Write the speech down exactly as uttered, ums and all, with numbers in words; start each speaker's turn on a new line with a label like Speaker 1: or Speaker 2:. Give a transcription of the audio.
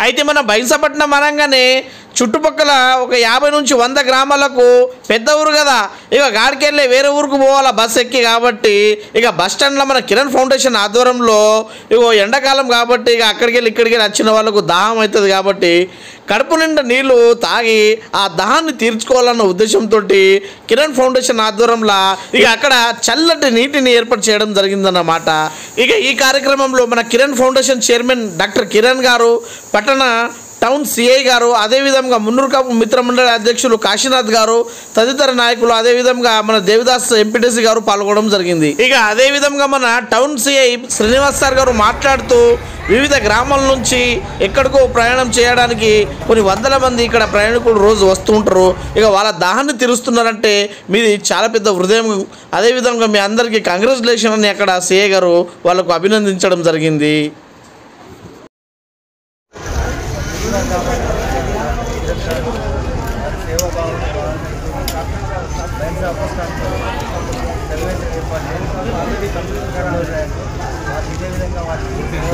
Speaker 1: అయితే మన బైంసపట్నం అనగానే చుట్టుపక్కల ఒక యాభై నుంచి వంద గ్రామాలకు పెద్ద ఊరు కదా, ఇక గాడికెళ్ళి వేరే ఊరికి పోవాలా బస్ ఎక్కి. కాబట్టి ఇక బస్ స్టాండ్లో మన కిరణ్ ఫౌండేషన్ ఆధ్వర్యంలో ఇగో ఎండాకాలం కాబట్టి ఇక అక్కడికి వెళ్ళి ఇక్కడికి వెళ్ళి వచ్చిన వాళ్ళకు దాహం అవుతుంది కాబట్టి కడుపు నిండా నీళ్లు తాగి ఆ దాహాన్ని తీర్చుకోవాలన్న ఉద్దేశంతో కిరణ్ ఫౌండేషన్ ఆధ్వర్యంలో ఇక అక్కడ చల్లటి నీటిని ఏర్పాటు చేయడం జరిగిందన్నమాట. ఇక ఈ కార్యక్రమంలో మన Kiran foundation chairman doctor Kiran గారు, పట్టణ టౌన్ సిఐ గారు, అదేవిధంగా మున్నూరు కాపు మిత్రమండలి అధ్యక్షులు కాశీనాథ్ గారు, తదితర నాయకులు, అదేవిధంగా మన దేవిదాస్ ఎంపీటీసీ గారు పాల్గొనడం జరిగింది. ఇక అదేవిధంగా మన టౌన్ సిఐ శ్రీనివాస్ సార్ గారు మాట్లాడుతూ వివిధ గ్రామాల నుంచి ఎక్కడికో ప్రయాణం చేయడానికి కొన్ని వందల మంది ఇక్కడ ప్రయాణికులు రోజు వస్తూ ఉంటారు. ఇక వాళ్ళ దాహాన్ని తీరుస్తున్నారంటే మీది చాలా పెద్ద హృదయం. అదేవిధంగా మీ అందరికీ కంగ్రాచులేషన్ అని అక్కడ సిఐ గారు వాళ్ళకు అభినందించడం జరిగింది.
Speaker 2: ఇదే విధంగా వారికి